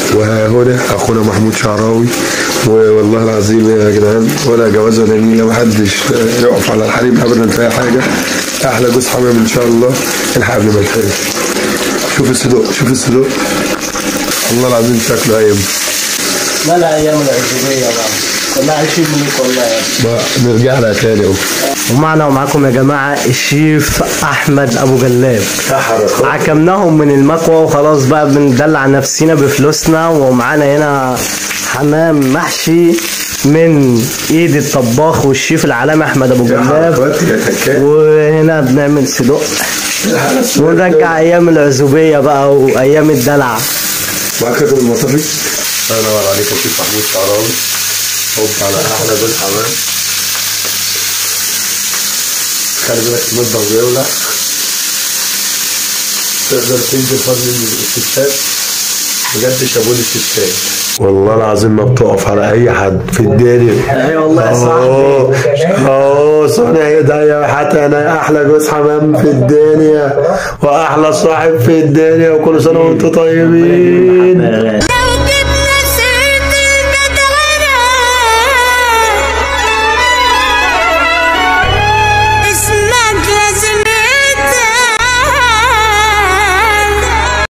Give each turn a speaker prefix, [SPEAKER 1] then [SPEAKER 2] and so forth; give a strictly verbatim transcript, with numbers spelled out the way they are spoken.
[SPEAKER 1] وهنا اخونا محمود شعراوي. والله العظيم يا جدعان ولا جواز ولا نيله، محدش يقف على الحريم ابدا في اي حاجه. احلى جوز حمام ان شاء الله. الحق قبل ما يتحرق. شوف الصدوق، شوف الصدوق، والله العظيم شكله ايام.
[SPEAKER 2] لا لا ايام العزوبيه بقى كنا عايشين منك والله يا
[SPEAKER 1] ابني. نرجع لها تاني اهو.
[SPEAKER 2] ومعنا ومعاكم يا جماعه الشيف احمد ابو جلاب. عكمناهم من المكوى وخلاص بقى بندلع نفسينا بفلوسنا. ومعانا هنا حمام محشي من ايد الطباخ والشيف العالمي احمد ابو جلاب. وهنا بنعمل صدق ونرجع ايام العزوبيه بقى وايام الدلع.
[SPEAKER 1] معاك خاتم المطفي. الله ينور عليك يا شيف محمود شعراوي. هوب على احلى جوز حمام. خلي بالك المطبخ بيولع. تقدر تنزل فضل الستات بجد. شابوه للستات والله العظيم ما بتقف على اي حد في الدنيا.
[SPEAKER 2] اي والله يا صاحبي.
[SPEAKER 1] اوه صنع ايديا. حتى انا احلى جوز حمام في الدنيا واحلى صاحب في الدنيا. وكل سنه وانتم طيبين.